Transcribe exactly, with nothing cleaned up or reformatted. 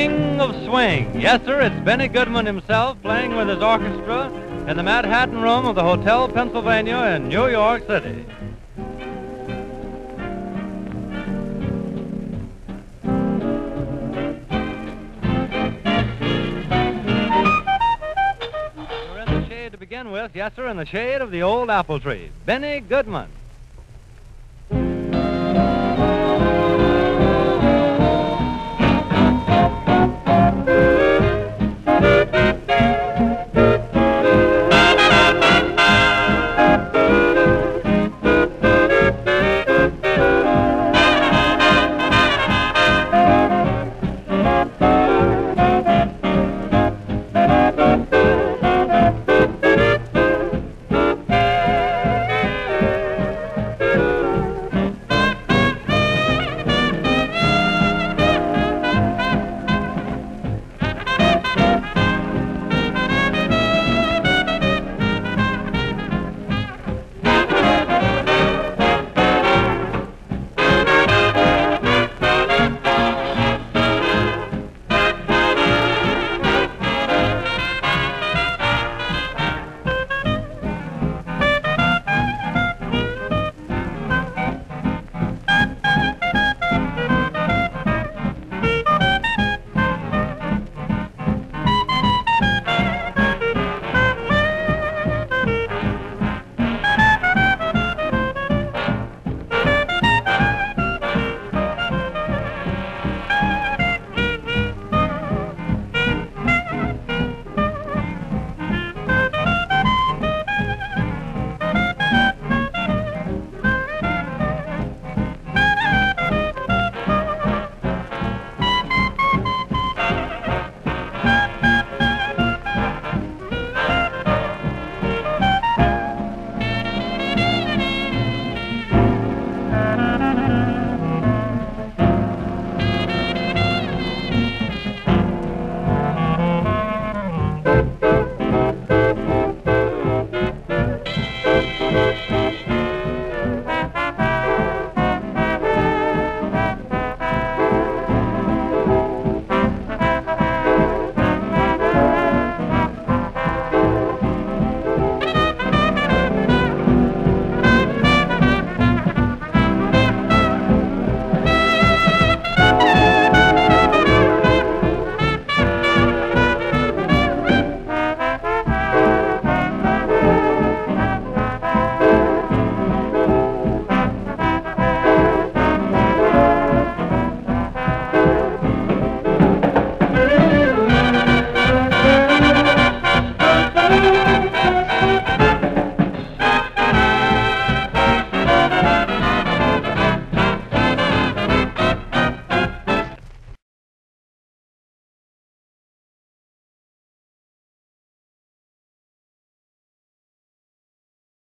king of swing. Yes, sir, it's Benny Goodman himself playing with his orchestra in the Madhattan room of the Hotel Pennsylvania in New York City. You're in the shade to begin with, yes, sir, in the shade of the old apple tree. Benny Goodman.